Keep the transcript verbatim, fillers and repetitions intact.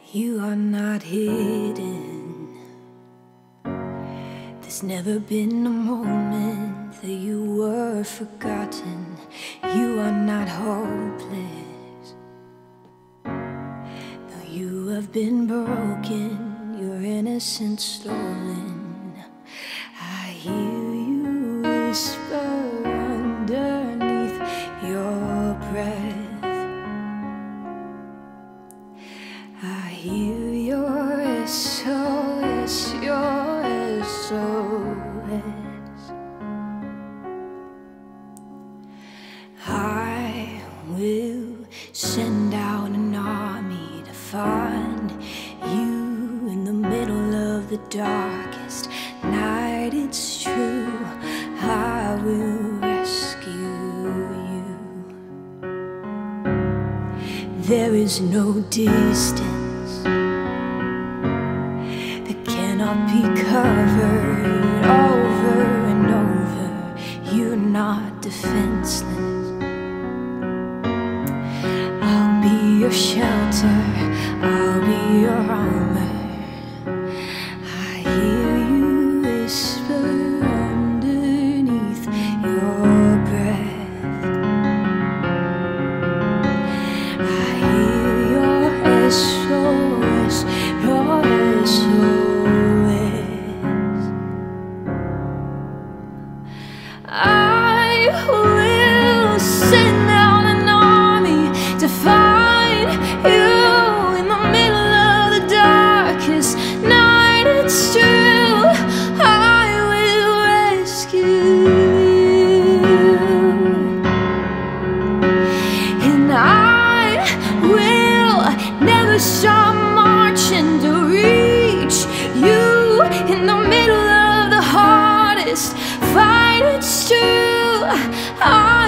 You are not hidden. There's never been a moment that you were forgotten. You are not hopeless. Though you have been broken, your innocence stolen, I hear you whisper underneath your breath. I hear your S O S, your S O S. I will send out an army to find you in the middle of the darkest night. It's true, I will rescue you. There is no distance that cannot be covered over and over. You're not defenseless. I'll be your shelter, I'll be your armor. I hear you whisper underneath your breath. I hear your S O S, your S O S. I will send out an army to find you in the middle of the darkest night. It's true, I will rescue you, and I will never stop marching to reach you in the middle of the hardest fight. It's true, I